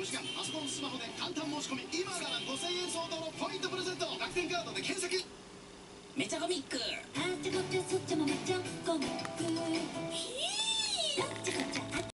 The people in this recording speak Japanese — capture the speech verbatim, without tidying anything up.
時間パソコンスマホで簡単申し込み、今からごせんえん相当のポイントプレゼント。楽天カードで検索。 めちゃコミック。 あっちこっちそっちもめちゃコミック。